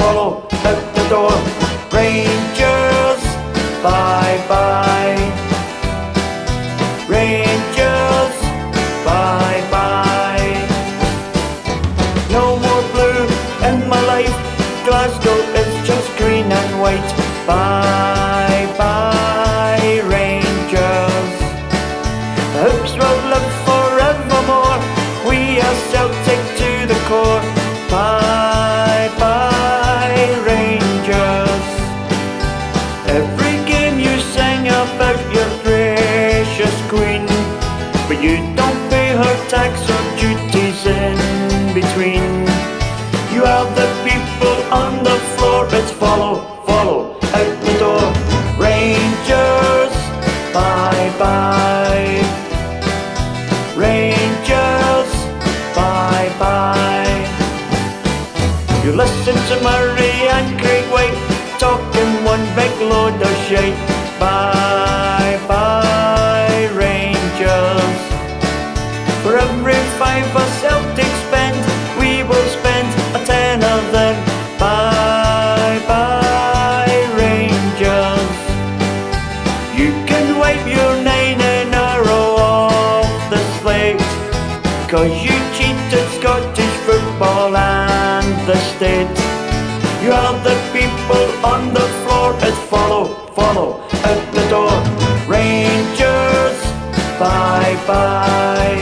follow out the door. Rangers, bye bye. Rangers, bye bye. No more blue in my life. Glasgow is just green and white. Bye bye, Rangers. The Hoops will live forevermore. We are Celtic to the core. Bye bye, Rangers. Every game you sing about your precious queen, but you don't pay her tax or duties in between. You have the people on the floor. It's follow, follow out the door. Rangers, bye bye. Rangers, bye bye. You listen to Murray and Craig White talking one big load of shite. Bye bye, Rangers. For every £5 a Celtic spend, we will spend a tenner then. Bye bye, Rangers. You can wipe your 9 in a row off the slate, 'cause you cheated Scottish football and the state. You have the people on the floor. It's follow, follow out the door. Rangers, bye bye.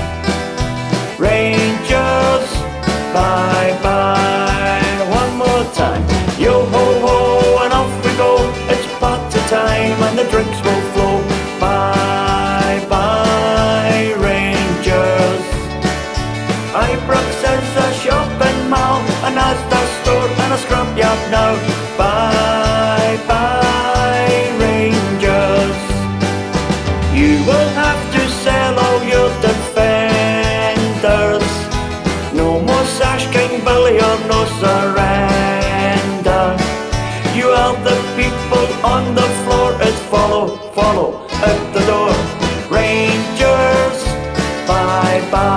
Rangers, bye bye. One more time. Yo ho ho and off we go. It's party time and the drinks will flow. Bye bye, Rangers. Ibrox is a shopping mall, an Asda store and a scrapyard now. Bye bye, Rangers. You will have to sell all your defenders. No more Sash King Billy or no surrender. You have the people on the floor. It's follow, follow out the door. Rangers, bye bye.